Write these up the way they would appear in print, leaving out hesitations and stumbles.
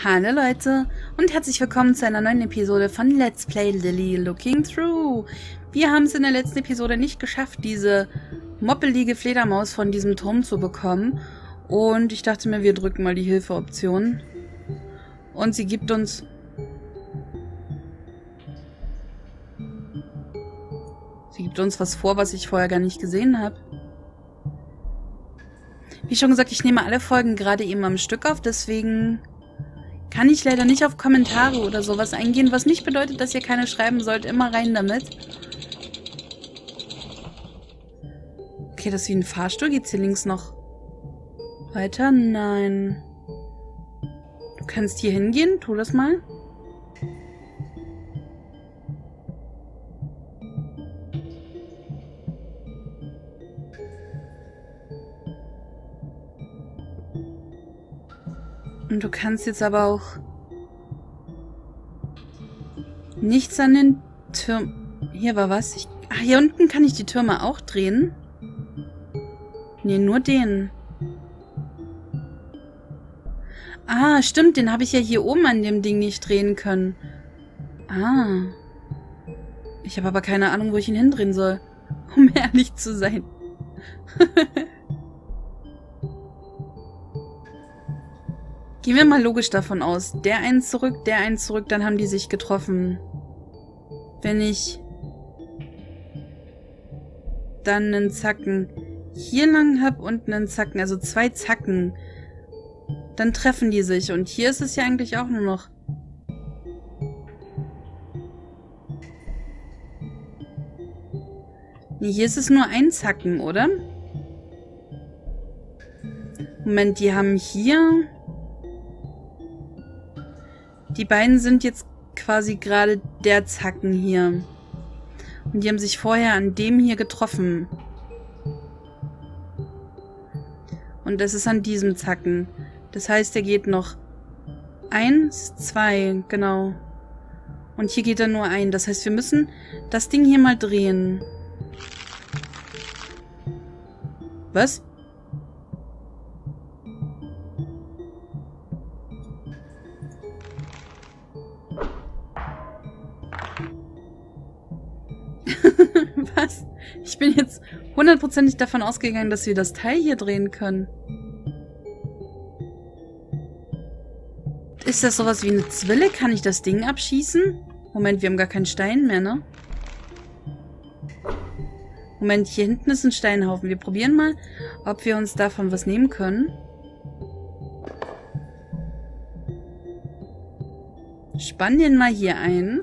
Hallo Leute und herzlich willkommen zu einer neuen Episode von Let's Play Lily Looking Through. Wir haben es in der letzten Episode nicht geschafft, diese moppelige Fledermaus von diesem Turm zu bekommen. Und ich dachte mir, wir drücken mal die Hilfe-Option. Und sie gibt uns... was vor, was ich vorher gar nicht gesehen habe. Wie schon gesagt, ich nehme alle Folgen gerade eben am Stück auf, deswegen kann ich leider nicht auf Kommentare oder sowas eingehen, was nicht bedeutet, dass ihr keine schreiben sollt. Immer rein damit. Okay, das ist wie ein Fahrstuhl. Geht's hier links noch weiter? Nein. Du kannst hier hingehen. Tu das mal. Und du kannst jetzt aber auch nichts an den Türmen... Hier war was. Ach, hier unten kann ich die Türme auch drehen. Nee, nur den. Ah, stimmt. Den habe ich ja hier oben an dem Ding nicht drehen können. Ah. Ich habe aber keine Ahnung, wo ich ihn hindrehen soll. Um ehrlich zu sein. Gehen wir mal logisch davon aus. Der eins zurück, dann haben die sich getroffen. Wenn ich dann einen Zacken hier lang habe und einen Zacken, also 2 Zacken, dann treffen die sich. Und hier ist es ja eigentlich auch nur noch... Nee, hier ist es nur ein Zacken, oder? Moment, die haben hier... Die beiden sind jetzt quasi gerade der Zacken hier. Und die haben sich vorher an dem hier getroffen. Und das ist an diesem Zacken. Das heißt, er geht noch 1, 2, genau. Und hier geht er nur ein. Das heißt, wir müssen das Ding hier mal drehen. Was? Was? Ich bin jetzt hundertprozentig davon ausgegangen, dass wir das Teil hier drehen können. Ist das sowas wie eine Zwille? Kann ich das Ding abschießen? Moment, wir haben gar keinen Stein mehr, ne? Moment, hier hinten ist ein Steinhaufen. Wir probieren mal, ob wir uns davon was nehmen können. Spann den mal hier ein.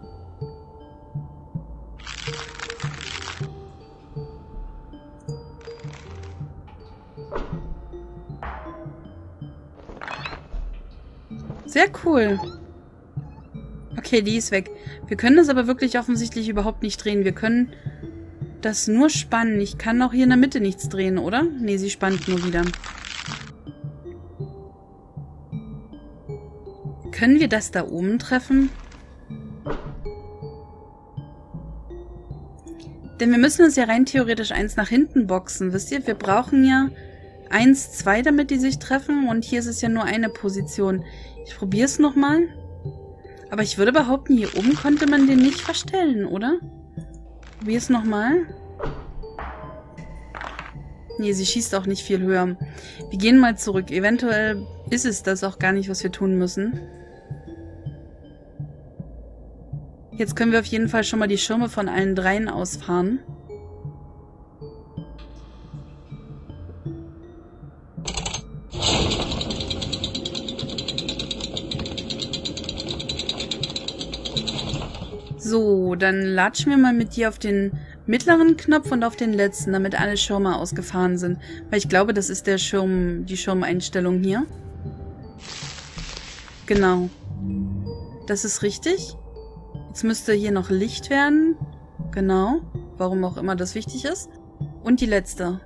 Sehr cool. Okay, die ist weg. Wir können das aber wirklich offensichtlich überhaupt nicht drehen. Wir können das nur spannen. Ich kann auch hier in der Mitte nichts drehen, oder? Nee, sie spannt nur wieder. Können wir das da oben treffen? Denn wir müssen uns ja rein theoretisch eins nach hinten boxen, wisst ihr? Wir brauchen ja 1, 2, damit die sich treffen. Und hier ist es ja nur eine Position. Ich probiere es nochmal. Aber ich würde behaupten, hier oben konnte man den nicht verstellen, oder? Probier es nochmal. Nee, sie schießt auch nicht viel höher. Wir gehen mal zurück. Eventuell ist es das auch gar nicht, was wir tun müssen. Jetzt können wir auf jeden Fall schon mal die Schirme von allen dreien ausfahren. So, dann latschen wir mal mit dir auf den mittleren Knopf und auf den letzten, damit alle Schirme ausgefahren sind. Weil ich glaube, das ist der Schirm, die Schirmeinstellung hier. Genau. Das ist richtig. Jetzt müsste hier noch Licht werden. Genau. Warum auch immer das wichtig ist. Und die letzte.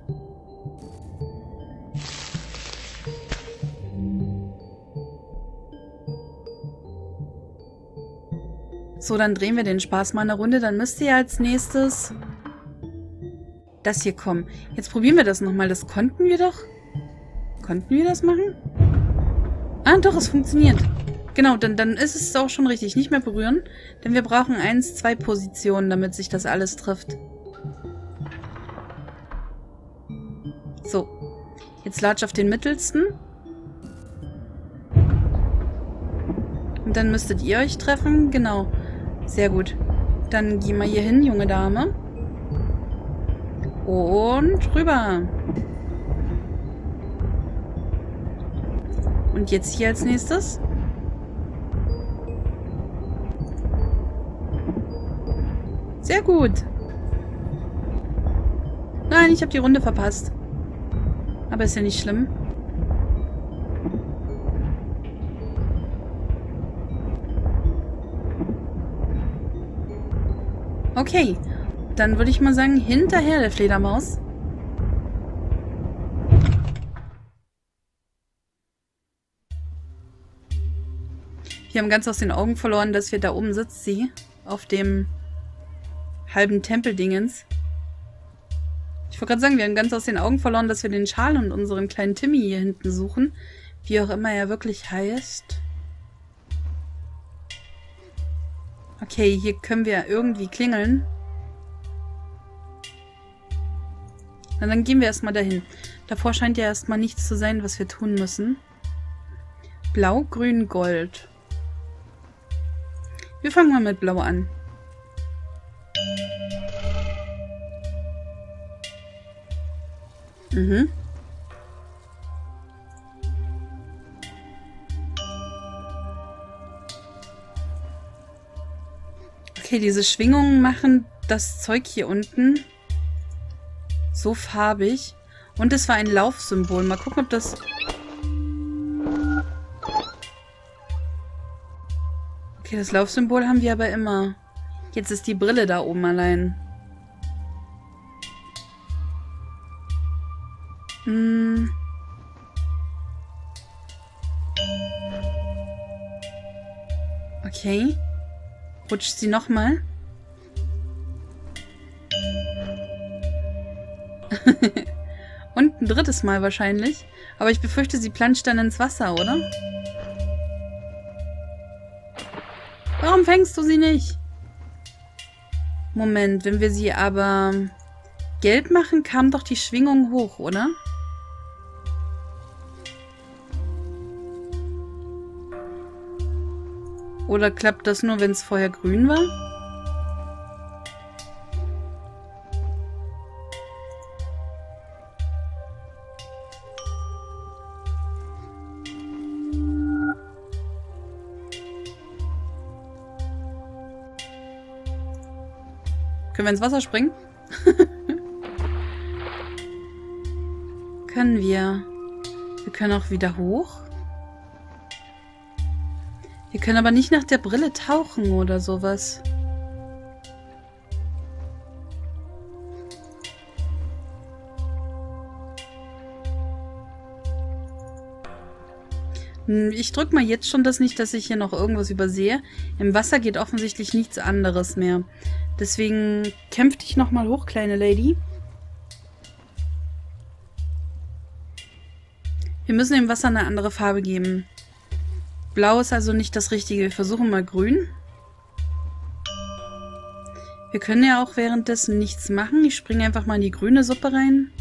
So, dann drehen wir den Spaß mal eine Runde. Dann müsste ja als nächstes das hier kommen. Jetzt probieren wir das nochmal. Das konnten wir doch. Konnten wir das machen? Ah, doch, es funktioniert. Genau, dann ist es auch schon richtig. Nicht mehr berühren, denn wir brauchen 1, 2 Positionen, damit sich das alles trifft. So. Jetzt latsch auf den mittelsten. Und dann müsstet ihr euch treffen. Genau. Sehr gut. Dann geh mal hier hin, junge Dame. Und rüber. Und jetzt hier als nächstes. Sehr gut. Nein, ich habe die Runde verpasst. Aber ist ja nicht schlimm. Okay. Dann würde ich mal sagen, hinterher der Fledermaus. Wir haben ganz aus den Augen verloren, dass wir da oben sitzt sie. Auf dem halben Tempeldingens. Ich wollte gerade sagen, wir haben ganz aus den Augen verloren, dass wir den Schal und unseren kleinen Timmy hier hinten suchen. Wie auch immer er wirklich heißt. Okay, hier können wir irgendwie klingeln. Na, dann gehen wir erstmal dahin. Davor scheint ja erstmal nichts zu sein, was wir tun müssen. Blau, Grün, Gold. Wir fangen mal mit Blau an. Mhm. Okay, diese Schwingungen machen das Zeug hier unten so farbig. Und es war ein Laufsymbol. Mal gucken, ob das... Okay, das Laufsymbol haben wir aber immer. Jetzt ist die Brille da oben allein. Okay. Rutscht sie nochmal? Und ein drittes Mal wahrscheinlich. Aber ich befürchte, sie planscht dann ins Wasser, oder? Warum fängst du sie nicht? Moment, wenn wir sie aber gelb machen, kam doch die Schwingung hoch, oder? Oder klappt das nur, wenn es vorher grün war? Können wir ins Wasser springen? Können wir. Wir können auch wieder hoch. Wir können aber nicht nach der Brille tauchen oder sowas. Ich drücke mal jetzt schon das nicht, dass ich hier noch irgendwas übersehe. Im Wasser geht offensichtlich nichts anderes mehr. Deswegen kämpf dich nochmal hoch, kleine Lady. Wir müssen dem Wasser eine andere Farbe geben. Blau ist also nicht das Richtige. Wir versuchen mal grün. Wir können ja auch währenddessen nichts machen. Ich springe einfach mal in die grüne Suppe rein.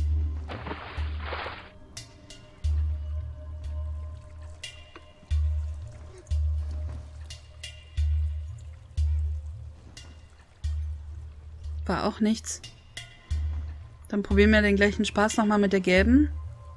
War auch nichts. Dann probieren wir den gleichen Spaß nochmal mit der gelben.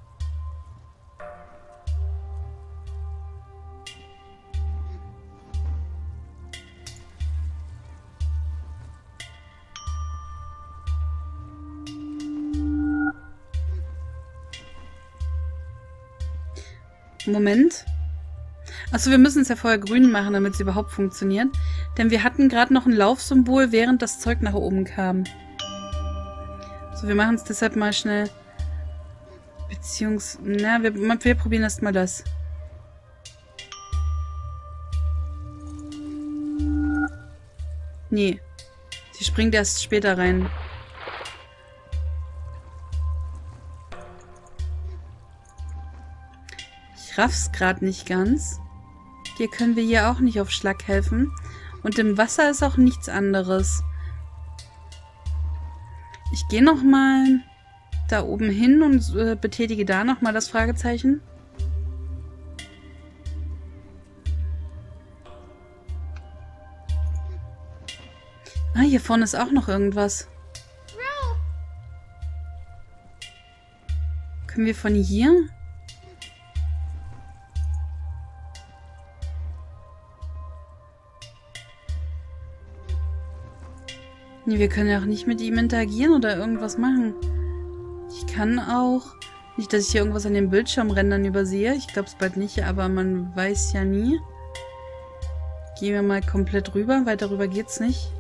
Moment. Achso, wir müssen es ja vorher grün machen, damit es überhaupt funktioniert. Denn wir hatten gerade noch ein Laufsymbol, während das Zeug nach oben kam. So, wir machen es deshalb mal schnell. Na, wir probieren erst mal das. Nee. Sie springt erst später rein. Ich raff's gerade nicht ganz. Dir können wir hier auch nicht auf Schlag helfen. Und im Wasser ist auch nichts anderes. Ich gehe nochmal da oben hin und betätige da nochmal das Fragezeichen. Ah, hier vorne ist auch noch irgendwas. Können wir von hier? Nee, wir können ja auch nicht mit ihm interagieren oder irgendwas machen. Ich kann auch... Nicht, dass ich hier irgendwas an den Bildschirmrändern übersehe. Ich glaube es bald nicht, aber man weiß ja nie. Gehen wir mal komplett rüber. Weiter rüber geht's nicht.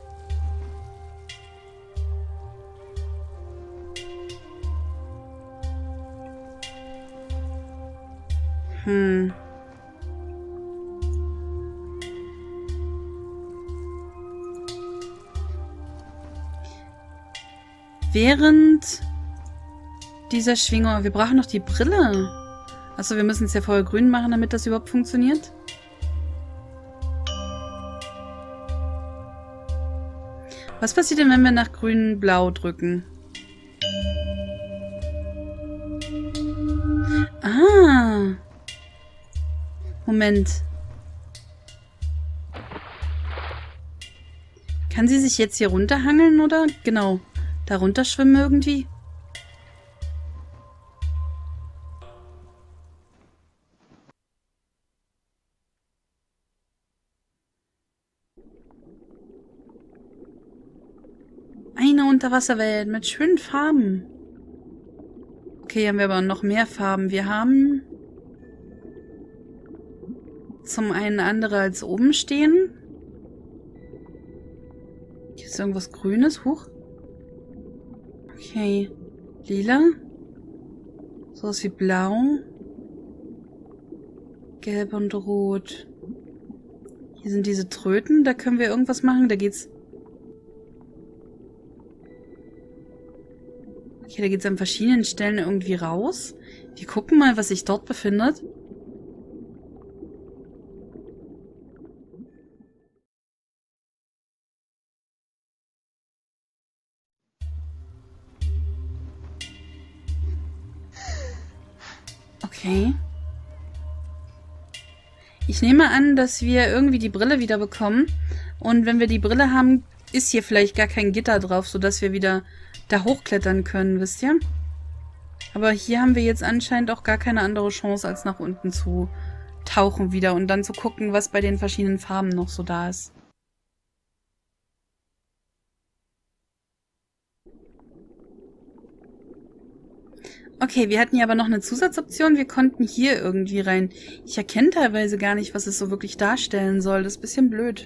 Während dieser Schwingung... Wir brauchen noch die Brille. Achso, wir müssen es ja vorher grün machen, damit das überhaupt funktioniert. Was passiert denn, wenn wir nach grün-blau drücken? Ah. Moment. Kann sie sich jetzt hier runterhangeln, oder? Genau. Da runterschwimmen irgendwie? Eine Unterwasserwelt mit schönen Farben. Okay, haben wir aber noch mehr Farben. Wir haben zum einen andere als oben stehen. Hier ist irgendwas Grünes. Huch. Okay. Lila. Sowas wie blau. Gelb und rot. Hier sind diese Tröten. Da können wir irgendwas machen. Da geht's... Okay, da geht's an verschiedenen Stellen irgendwie raus. Wir gucken mal, was sich dort befindet. Okay. Ich nehme an, dass wir irgendwie die Brille wieder bekommen. Und wenn wir die Brille haben, ist hier vielleicht gar kein Gitter drauf, sodass wir wieder da hochklettern können, wisst ihr? Aber hier haben wir jetzt anscheinend auch gar keine andere Chance, als nach unten zu tauchen wieder und dann zu gucken, was bei den verschiedenen Farben noch so da ist. Okay, wir hatten ja aber noch eine Zusatzoption. Wir konnten hier irgendwie rein. Ich erkenne teilweise gar nicht, was es so wirklich darstellen soll. Das ist ein bisschen blöd.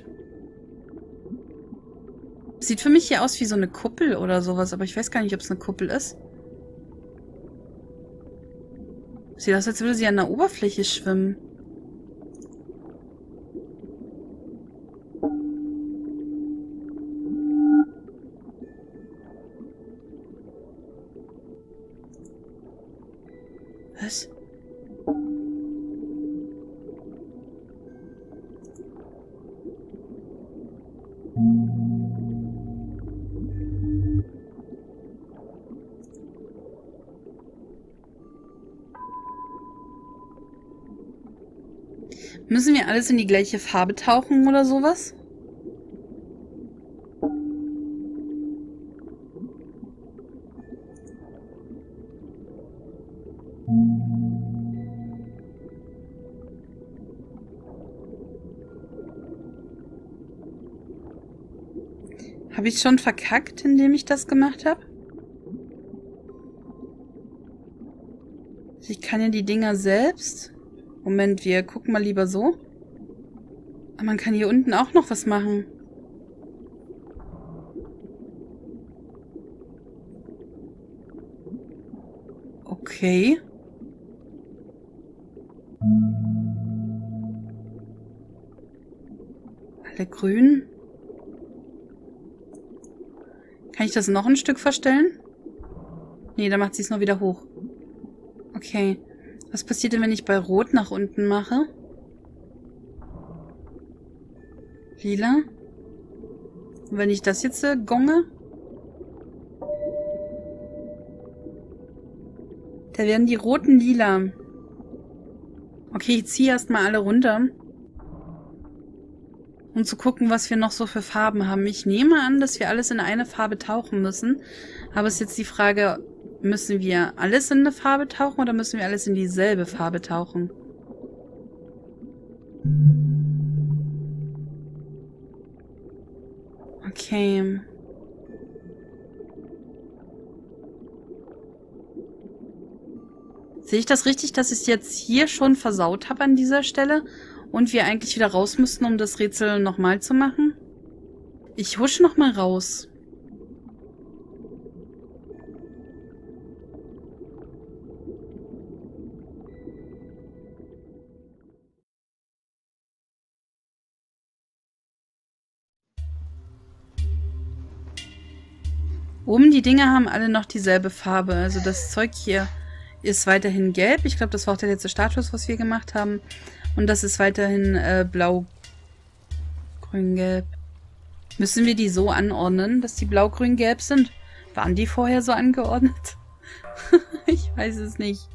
Sieht für mich hier aus wie so eine Kuppel oder sowas, aber ich weiß gar nicht, ob es eine Kuppel ist. Sieht aus, als würde sie an der Oberfläche schwimmen. Was? Müssen wir alles in die gleiche Farbe tauchen oder sowas? Habe ich schon verkackt, indem ich das gemacht habe? Ich kann ja die Dinger selbst... Moment, wir gucken mal lieber so. Aber man kann hier unten auch noch was machen. Okay. Alle grün. Kann ich das noch ein Stück verstellen? Nee, da macht sie es noch wieder hoch. Okay. Was passiert denn, wenn ich bei Rot nach unten mache? Lila. Und wenn ich das jetzt gonge, da werden die roten lila. Okay, ich ziehe erstmal alle runter. Um zu gucken, was wir noch so für Farben haben. Ich nehme an, dass wir alles in eine Farbe tauchen müssen. Aber es ist jetzt die Frage, müssen wir alles in eine Farbe tauchen oder müssen wir alles in dieselbe Farbe tauchen? Okay. Sehe ich das richtig, dass ich es jetzt hier schon versaut habe an dieser Stelle und wir eigentlich wieder raus müssten, um das Rätsel nochmal zu machen? Ich husche nochmal raus. Oben die Dinger haben alle noch dieselbe Farbe. Also das Zeug hier ist weiterhin gelb. Ich glaube, das war auch der letzte Status, was wir gemacht haben. Und das ist weiterhin blau, grün, gelb. Müssen wir die so anordnen, dass die blau, grün, gelb sind? Waren die vorher so angeordnet? Ich weiß es nicht.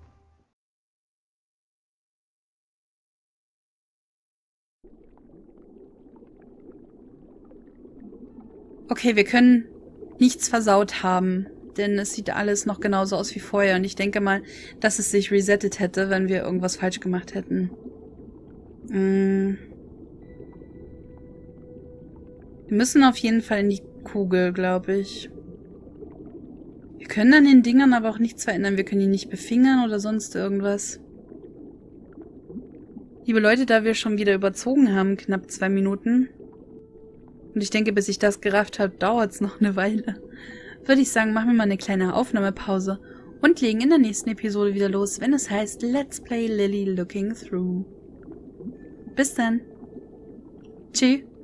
Okay, wir können nichts versaut haben, denn es sieht alles noch genauso aus wie vorher. Und ich denke mal, dass es sich resettet hätte, wenn wir irgendwas falsch gemacht hätten. Wir müssen auf jeden Fall in die Kugel, glaube ich. Wir können an den Dingern aber auch nichts verändern. Wir können die nicht befingern oder sonst irgendwas. Liebe Leute, da wir schon wieder überzogen haben, knapp 2 Minuten, und ich denke, bis ich das gerafft habe, dauert es noch eine Weile, würde ich sagen, machen wir mal eine kleine Aufnahmepause und legen in der nächsten Episode wieder los, wenn es heißt Let's Play Lily Looking Through. Bis dann. Tschüss.